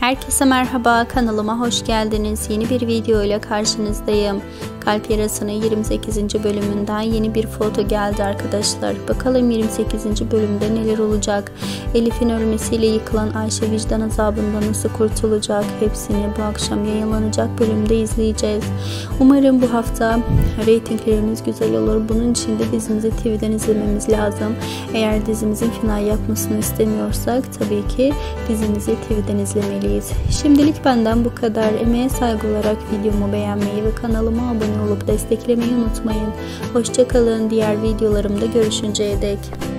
Herkese merhaba, kanalıma hoş geldiniz. Yeni bir video ile karşınızdayım. Kalp Yarası'nın 28. bölümünden yeni bir foto geldi arkadaşlar. Bakalım 28. bölümde neler olacak? Elif'in ölmesiyle yıkılan Ayşe vicdan azabından nasıl kurtulacak? Hepsini bu akşam yayınlanacak bölümde izleyeceğiz. Umarım bu hafta reytinglerimiz güzel olur. Bunun için de dizimizi TV'den izlememiz lazım. Eğer dizimizin final yapmasını istemiyorsak tabii ki dizimizi TV'den izlemeliyiz. Şimdilik benden bu kadar. Emeğe saygı olarak videomu beğenmeyi ve kanalıma abone olup desteklemeyi unutmayın. Hoşça kalın. Diğer videolarımda görüşünceye dek.